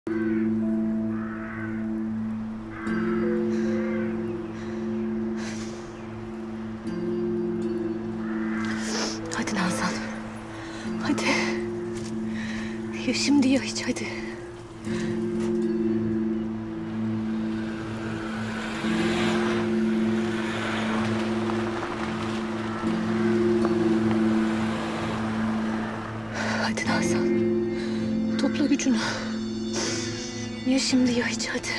Hadi Nazan. Hadi. Ya şimdi ya hiç, hadi. Hadi Nazan. Topla gücünü. Ya şimdi ya hiç, hadi.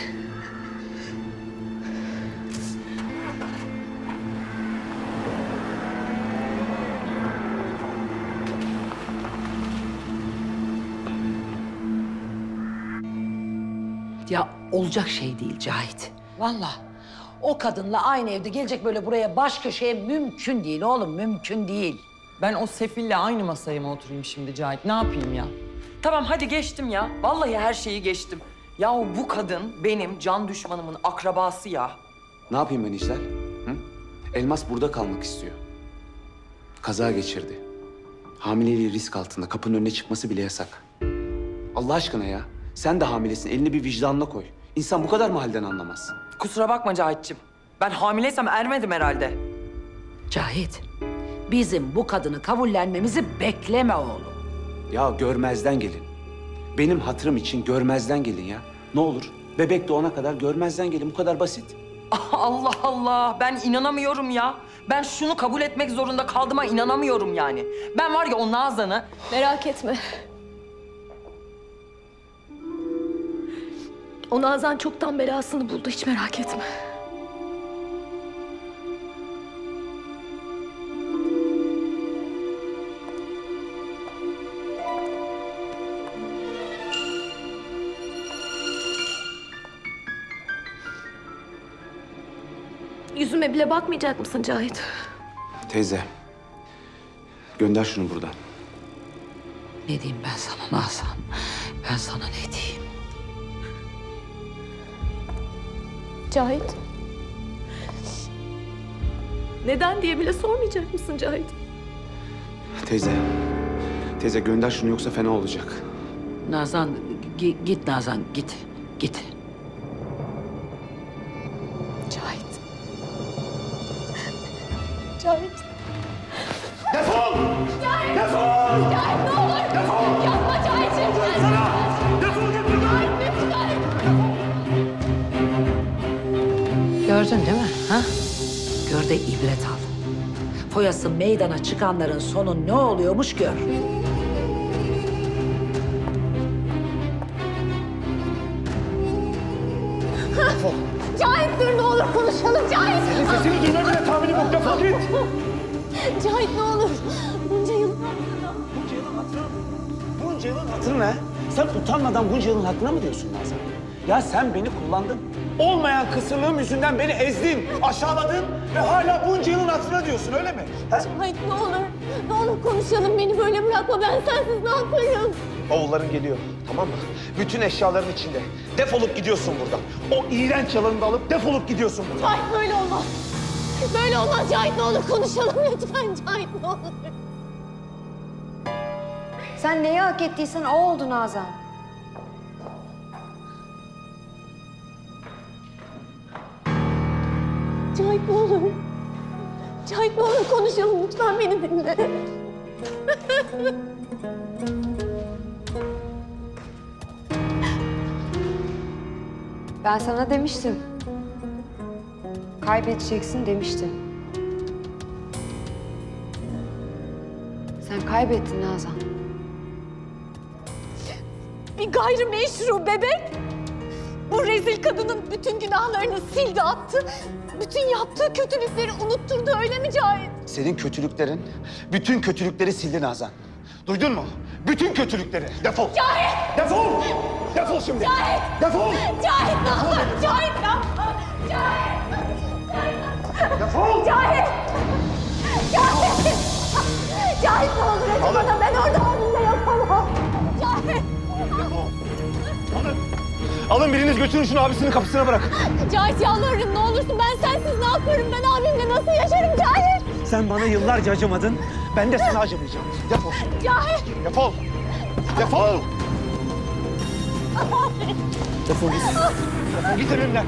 Ya olacak şey değil Cahit. Vallahi o kadınla aynı evde gelecek böyle buraya baş köşeye mümkün değil oğlum, mümkün değil. Ben o sefille aynı masaya mı oturayım şimdi Cahit? Ne yapayım ya? Tamam hadi geçtim ya. Vallahi her şeyi geçtim. Yahu bu kadın benim can düşmanımın akrabası ya. Ne yapayım ben İclal? Hı? Elmas burada kalmak istiyor. Kaza geçirdi. Hamileliği risk altında. Kapının önüne çıkması bile yasak. Allah aşkına ya. Sen de hamilesin. Elini bir vicdanına koy. İnsan bu kadar mı halden anlamaz? Kusura bakma Cahit'ciğim. Ben hamileysem ermedim herhalde. Cahit, bizim bu kadını kabullenmemizi bekleme oğlum. Ya görmezden gelin. Benim hatırım için görmezden gelin ya. Ne olur bebek doğana kadar görmezden gelin. Bu kadar basit. Allah Allah, ben inanamıyorum ya. Ben şunu kabul etmek zorunda kaldığıma inanamıyorum yani. Ben var ya o Nazan'ı... Merak etme. O Nazan çoktan belasını buldu, hiç merak etme. Yüzüme bile bakmayacak mısın Cahit? Teyze, gönder şunu buradan. Ne diyeyim ben sana Nazan? Ben sana ne diyeyim? Cahit. Neden diye bile sormayacak mısın Cahit? Teyze gönder şunu yoksa fena olacak. Nazan, git Nazan, git. Git. Cahit. Cahit. Defol! Cahit! Defol! Cahit ne olur! Defol! Yapma Cahit'ciğim! Sana! Defol git buradan! Cahit lütfen! Gördün değil mi? Ha? Gör de ibret al. Foyası meydana çıkanların sonu ne oluyormuş gör. Cahit dur ne olur konuşalım Cahit! Senin sesini duyma bile tahminim yok. Defol git! Cahit ne olur! Bunca yıl... Bunca yılın hatırı ne? Sen utanmadan bunca yılın hakkına mı diyorsun Nazan? Ya sen beni kullandın. Olmayan kısırlığım yüzünden beni ezdin, aşağıladın ve hala bunca yılın hatırına diyorsun öyle mi? Ha? Cahit ne olur! Ne olur konuşalım beni böyle bırakma ben sensiz ne yaparım? Oğulların geliyor, tamam mı? Bütün eşyaların içinde. Defolup gidiyorsun buradan. O iğrenç yalanını da alıp defolup gidiyorsun buradan. Cahit böyle olmaz! Böyle olmaz Cahit ne olur konuşalım lütfen Cahit ne olur! Sen neyi hak ettiysen o oldu Nazan. Cahit ne olur! Cahit ne olur konuşalım lütfen beni dinle! Ben sana demiştim. Kaybedeceksin demiştim. Sen kaybettin Nazan. Bir gayrimeşru bebek! Bu rezil kadının bütün günahlarını sildi attı. Bütün yaptığı kötülükleri unutturdu öyle mi Cahit? Senin kötülüklerin, bütün kötülükleri sildi Nazan. Duydun mu? Bütün kötülükleri. Defol. Cahit! Defol! Defol şimdi. Cahit! Defol! Cahit ne yapar? Cahit ne yapar? Cahit! Defol! Cahit! Cahit! Cahit ne olur acımadan ben orada abimle yapamam. Cahit! Alın. Alın biriniz götürün şunu abisinin kapısına bırakın. Cahit yalvarırım ne olursun ben sensiz ne yaparım ben abimle nasıl yaşarım Cahit? Sen bana yıllarca acımadın. Ben de sana acımayacağım. Defol. Cahit! Defol. Defol. Defol git. Defol git önümden.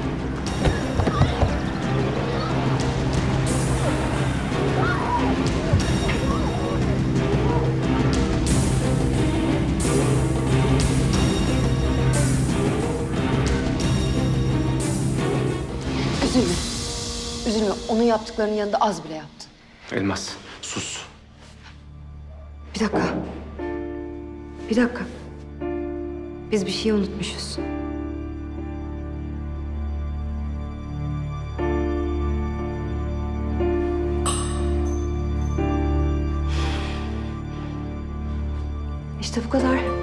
Üzülme. Üzülme. Onun yaptıklarının yanında az bile yaptın. Elmas, sus. Bir dakika. Bir dakika. Biz bir şey unutmuşuz. İşte bu kadar.